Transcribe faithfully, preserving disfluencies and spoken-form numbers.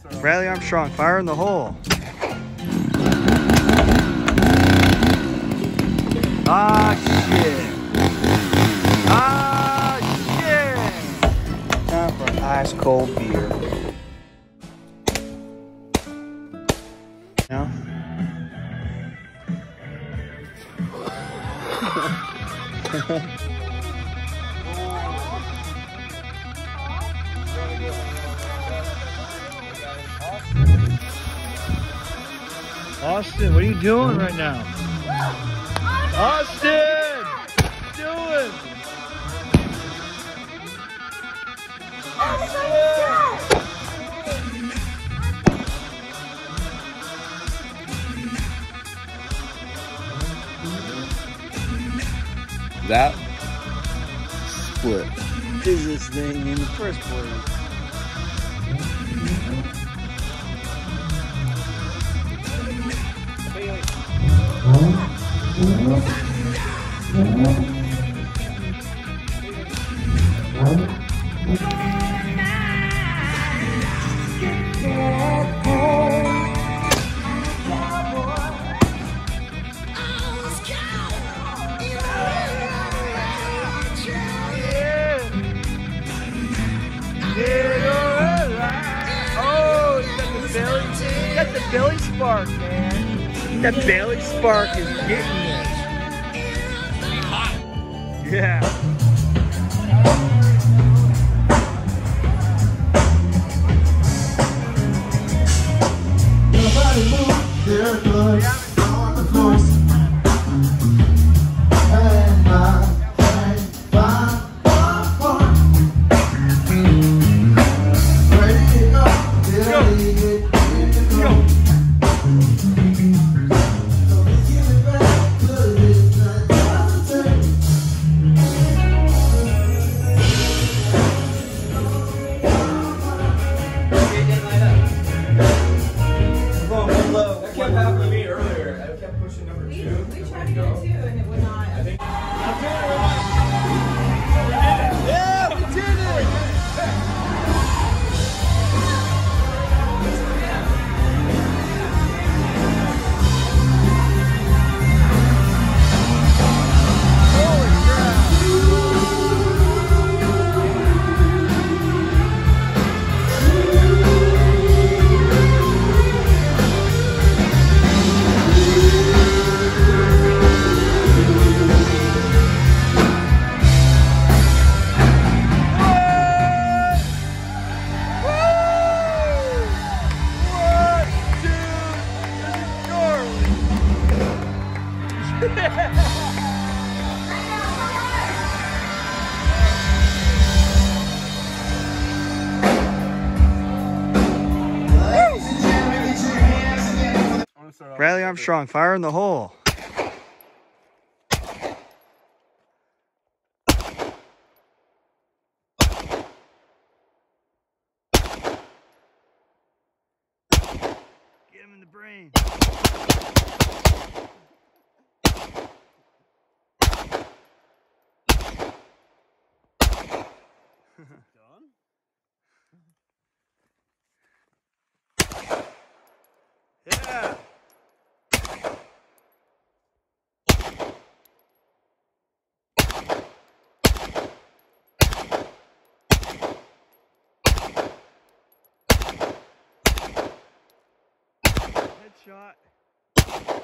Bradley Armstrong, fire in the hole. Ah, shit. Ah, shit. Time for an ice cold beer. No? Austin, what are you doing right now? Austin! What are you doing? That split Is this thing in the first place? Oh, you got the belly, you got the belly spark, man. That belly spark is getting it. Yeah. Nobody move their clothes on the floor. And my thing, fine, fine, fine. Break it up, till you get in the floor. So we give it back to this night. That kept happening to me earlier. I kept pushing number We, two. we tried to do it too, and it would not. I think. Yeah, we did it! Bradley Armstrong, fire in the hole. Get him in the brain. Done? Yeah. Headshot.